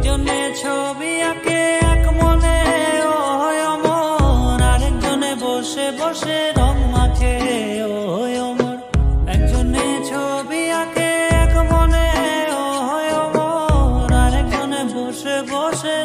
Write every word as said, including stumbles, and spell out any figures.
একজনে ছবি আঁকে এক মনে ও অমর, আরেকজনে বসে বসে রং মাখে ও অমর। একজনে ছবি আঁকে এক মনে ও অমর, আরেকজনে বসে বসে